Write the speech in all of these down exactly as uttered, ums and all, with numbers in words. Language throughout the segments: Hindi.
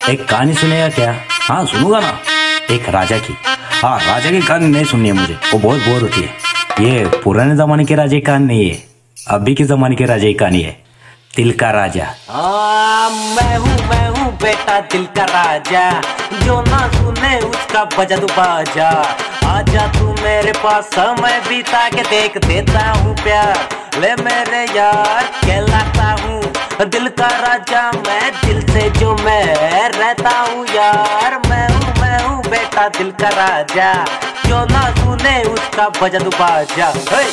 एक कहानी सुनेगा क्या? हाँ सुनूंगा ना। एक राजा की, हाँ राजा की कहानी नहीं सुननी है मुझे, वो बहुत बोर होती है। ये पुराने जमाने के राजा की कहानी नहीं है, अभी के जमाने के राजा की कहानी है। दिल का राजा। हाँ मैं हूँ मैं हूँ बेटा दिल का राजा, जो ना सुने उसका बजा तू बाजा। आजा तू मेरे पास समय बिता के देख, देता हूँ प्यार ले मेरे यार, कहलाता हूँ दिल का राजा मैं, दिल से जो मैं रहता हूँ यार। मैं हूँ मैं हूँ बेटा दिल का राजा, जो ना सुने उसका बजा तू बाजा।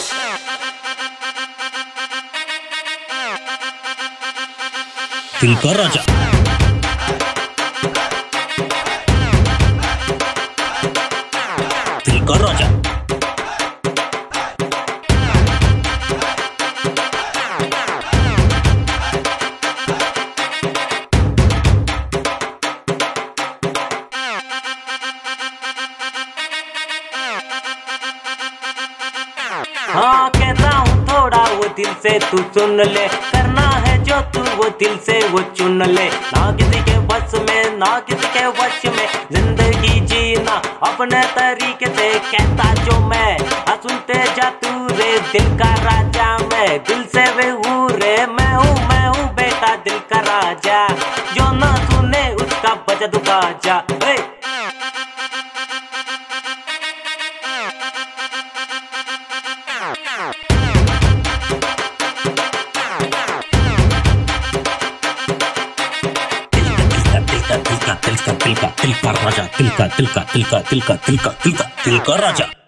दिल का राजा। दिल का राजा। हाँ कहता हूँ थोड़ा वो दिल से तू सुन ले, करना है जो तू वो दिल से वो चुन ले। ना किसी के बस में ना किसी के वश में, जिंदगी जीना अपने तरीके से, कहता जो मैं सुनते जा तू रे। दिल का राजा मैं, दिल से वे हूँ रे। मैं हूँ मैं हूँ बेटा दिल का राजा, जो ना सुने उसका बजा तू बाजा। तिल का तिल का तिल का तिल का तिल का राजा, तिल का तिल का तिल का तिल का तिल का तिल का तिल का राजा।